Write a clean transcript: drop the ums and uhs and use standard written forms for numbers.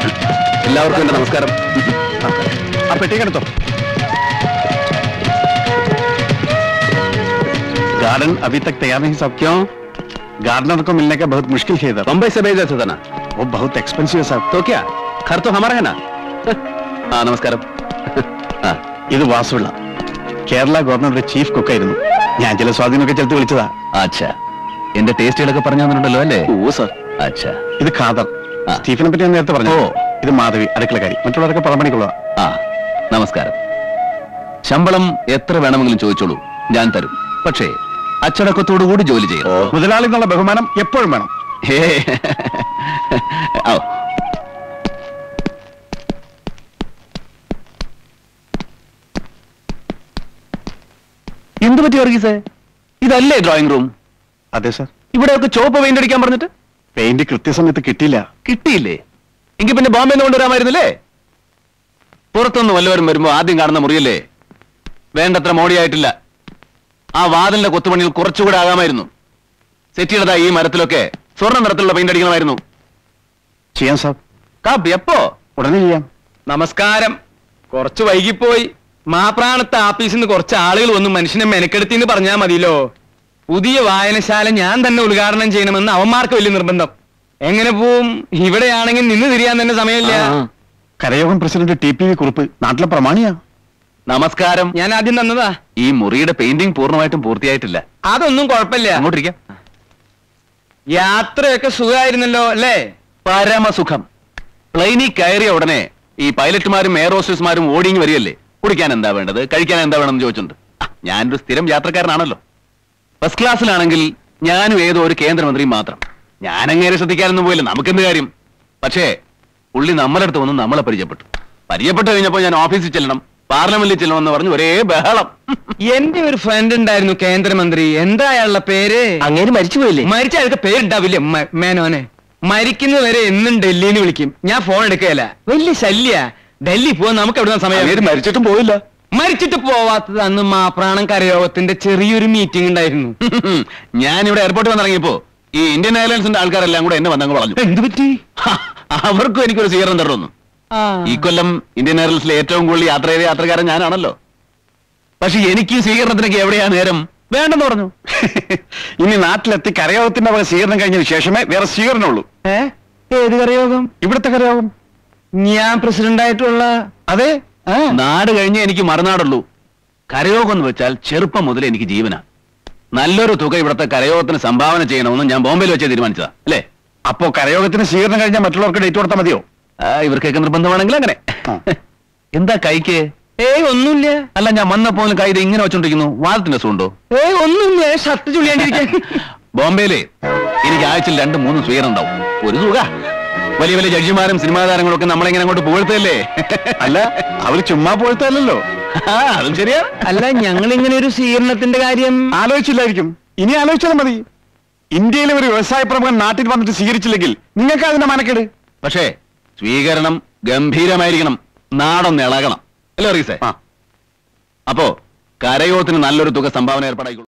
എല്ലാവർക്കും എന്റെ നമസ്കാരം. ആ പെട്ടിക്കെടുത്തോ. गार्डन अभी तक तैयार नहीं साहब. क्यों? गार्डनर को मिलने का बहुत मुश्किल है इधर. बम्बई से भेजा था ना. वो बहुत एक्सपेंसिव है साहब. तो क्या, घर तो हमारा है ना. हाँ नमस्कार. ഇത് വാസുള്ള കേരള ഗവർണറുടെ ചീഫ് കുക്കായിരുന്നു. ഞാൻ ചില സ്വാധീനമൊക്കെ ചെലുത്തി വിളിച്ചതാ. അച്ഛാ, എന്റെ ടേസ്റ്റുകളൊക്കെ പറഞ്ഞു തന്നിട്ടുണ്ടല്ലോ അല്ലേ? ഓ സർ. അച്ഛാ, ഇത് ഖാദർ. സ്റ്റീഫനെ പറ്റി ഞാൻ നേരത്തെ പറഞ്ഞു. ഇത് മാധവി, അടുക്കളക്കാരി. മറ്റുള്ളവരൊക്കെ പുറമണിക്കുള്ള. ആ നമസ്കാരം. ശമ്പളം എത്ര വേണമെങ്കിലും ചോദിച്ചോളൂ, ഞാൻ തരും. പക്ഷേ അച്ചടക്കത്തോടു കൂടി ജോലി ചെയ്യണം. മുതലാളി എന്നുള്ള ബഹുമാനം എപ്പോഴും വേണം. എന്ത് പറ്റി വർഗീസേ? ഇതല്ലേ ഡ്രോയിങ് റൂം? അതെ സർ. ഇവിടെയൊക്കെ ചോപ്പ് പെയിന്റ് അടിക്കാൻ പറഞ്ഞിട്ട് പെയിന്റ് കൃത്യസമയത്ത് കിട്ടിയില്ല. കിട്ടിയില്ലേ? എങ്കിൽ പിന്നെ ബോംബെ കൊണ്ടുവരാമായിരുന്നില്ലേ? പുറത്തുനിന്ന് വല്ലവരും വരുമ്പോ ആദ്യം കാണുന്ന മുറിയല്ലേ? വേണ്ടത്ര മോടിയായിട്ടില്ല. ആ വാതിലിന്റെ കൊത്തുപണിയിൽ കുറച്ചുകൂടെ ആകാമായിരുന്നു. സെറ്റിയുടേതാ ഈ മരത്തിലൊക്കെ സ്വർണ്ണ നിറത്തിലുള്ള പെയിന്റ് അടിക്കണമായിരുന്നു. ചെയ്യാം സാർ. കാപ്പി എപ്പോ? ഉടനെ ചെയ്യാം. നമസ്കാരം. കുറച്ച് വൈകിപ്പോയി. മാപ്രാണത്തെ ആഫീസിൽ നിന്ന് കുറച്ച് ആളുകൾ വന്ന് മനുഷ്യനെ മെനക്കെടുത്തിന്ന് പറഞ്ഞാൽ മതിയല്ലോ. പുതിയ വായനശാല ഞാൻ തന്നെ ഉദ്ഘാടനം ചെയ്യണമെന്ന് അവന്മാർക്ക് വലിയ നിർബന്ധം. എങ്ങനെ പോവും? ഇവിടെയാണെങ്കിൽ നിന്ന് തിരിയാൻ തന്നെ സമയമില്ല. കരയോഗം പ്രസിഡന്റ് TPV കുറുപ്പ് നാട്ടിലെ പ്രമാണിയാ. നമസ്കാരം. ഞാൻ ആദ്യം തന്നതാ. ഈ മുറിയുടെ പെയിന്റിംഗ് പൂർണ്ണമായിട്ടും പൂർത്തിയായിട്ടില്ല. അതൊന്നും കുഴപ്പമില്ല. അങ്ങോട്ടിരിക്കാം. യാത്രയൊക്കെ സുഖമായിരുന്നല്ലോ അല്ലേ? പരമസുഖം. പ്ലെയിനിൽ കയറിയ ഉടനെ ഈ പൈലറ്റുമാരും എയർ ഹോസ്റ്റേഴ്സുമാരും ഓടിങ് വരികയല്ലേ. കുടിക്കാൻ എന്താ വേണ്ടത്, കഴിക്കാൻ എന്താ വേണമെന്ന് ചോദിച്ചിട്ടുണ്ട്. ഞാനൊരു സ്ഥിരം യാത്രക്കാരനാണല്ലോ. ഫസ്റ്റ് ക്ലാസ്സിലാണെങ്കിൽ ഞാനും ഏതോ ഒരു കേന്ദ്രമന്ത്രിയും മാത്രം. ഞാനങ്ങേരെ ശ്രദ്ധിക്കാനൊന്നും പോയില്ല, നമുക്കെന്ത് കാര്യം. പക്ഷേ പുള്ളി നമ്മുടെ അടുത്ത് വന്ന് നമ്മളെ പരിചയപ്പെട്ടു കഴിഞ്ഞപ്പോ ഞാൻ ഓഫീസിൽ ചെല്ലണം, പാർലമെന്റിൽ ചെല്ലണമെന്ന് പറഞ്ഞു ഒരേ ബഹളം. എന്റെ ഒരു ഫ്രണ്ട് ഉണ്ടായിരുന്നു കേന്ദ്രമന്ത്രി. എന്താ അയാളുടെ പേര്? അങ്ങേര് മരിച്ചുപോയില്ലേ? മരിച്ച അയാൾക്ക് പേരുണ്ടാവില്ലേ? മേനോനെ. മരിക്കുന്നവരെ എന്നും ഡൽഹിന്ന് വിളിക്കും. ഞാൻ ഫോൺ എടുക്കുകയല്ല. വലിയ ശല്യ. ഡൽഹി പോവാൻ നമുക്ക് എവിടെ സമയം? മരിച്ചിട്ടും പോയില്ല. മരിച്ചിട്ട് പോവാത്തത് അന്ന് മാപ്രാണം കരയോഗത്തിന്റെ ചെറിയൊരു മീറ്റിംഗ് ഉണ്ടായിരുന്നു. ഞാനിവിടെ എയർപോർട്ടിൽ വന്നിറങ്ങിയപ്പോ ഈ ഇന്ത്യൻ എയർലൈൻസിന്റെ ആൾക്കാരെല്ലാം കൂടെ എന്നെ വന്നങ്ങ് പറഞ്ഞു. എന്ത് പറ്റി? അവർക്കും എനിക്കൊരു സ്വീകരണം തരുന്നു. ഈ കൊല്ലം ഇന്ത്യൻ എയർലൈൻസിലെ ഏറ്റവും കൂടുതൽ യാത്ര ചെയ്ത യാത്രക്കാരൻ ഞാനാണല്ലോ. പക്ഷെ എനിക്ക് സ്വീകരണത്തിനൊക്കെ എവിടെയാ നേരം? വേണ്ടെന്ന് പറഞ്ഞു. ഇനി നാട്ടിലെത്തി കരയോഗത്തിന്റെ വക സ്വീകരണം കഴിഞ്ഞതിന് ശേഷമേ വേറെ സ്വീകരണമുള്ളൂ. ഏത് കരയോഗം? ഇവിടുത്തെ കരയോഗം. ഞാൻ പ്രസിഡന്റ് ആയിട്ടുള്ള? അതെ. നാട് കഴിഞ്ഞേ എനിക്ക് മറുനാടുള്ളൂ. കരയോഗം എന്ന് വെച്ചാൽ ചെറുപ്പം മുതൽ എനിക്ക് ജീവനാ. നല്ലൊരു തുക ഇവിടുത്തെ കരയോഗത്തിന് സംഭാവന ചെയ്യണമെന്ന് ഞാൻ ബോംബെയിൽ വെച്ച് തീരുമാനിച്ചതാ. അല്ലേ? അപ്പോ കരയോഗത്തിന് സ്വീകരണം കഴിഞ്ഞാൽ മറ്റുള്ളവർക്ക് ഡേറ്റ് കൊടുത്താൽ മതിയോ? ഇവർക്കൊക്കെ നിർബന്ധമാണെങ്കിൽ അങ്ങനെ. എന്താ കൈക്ക്? ഒന്നുമില്ല. അല്ല, ഞാൻ വന്നപ്പോൾ കൈ ഇങ്ങനെ വെച്ചോണ്ടിരിക്കുന്നു. വാദത്തിന്റെ സുണ്ടോ? ഒന്നുമില്ല. ഷർട്ട് ചുള്ളിയാണ്ടിരിക്കാൻ. ബോംബെയിലെ എനിക്ക് ആഴ്ചയിൽ 2-3 സ്വീകരണം ഉണ്ടാവും. ഒരു തുക. വലിയ വലിയ ജഡ്ജിമാരും സിനിമാ താരങ്ങളൊക്കെ നമ്മളെങ്ങനെ അങ്ങോട്ട് പുകഴ്ത്തല്ലേ? അല്ല, അവര് ചുമ്മാ പുകഴ്ത്തല്ലോ. അതും ശരിയാ. അല്ല, ഞങ്ങൾ ഇങ്ങനെ ഒരു സ്വീകരണത്തിന്റെ കാര്യം ആലോചിച്ചില്ലായിരിക്കും. ഇനി ആലോചിച്ചാൽ മതി. ഇന്ത്യയിലെ ഒരു വ്യവസായ പ്രമുഖൻ നാട്ടിൽ വന്നിട്ട് സ്വീകരിച്ചില്ലെങ്കിൽ നിങ്ങൾക്ക് അതിന്റെ മനക്കേട്. പക്ഷേ സ്വീകരണം ഗംഭീരമായിരിക്കണം. നാടൊന്ന് ഇളകണം. അല്ലേ റീസേ? അപ്പോ കരയോഗത്തിന് നല്ലൊരു തുക സംഭാവന ഏർപ്പാടായിക്കോളൂ.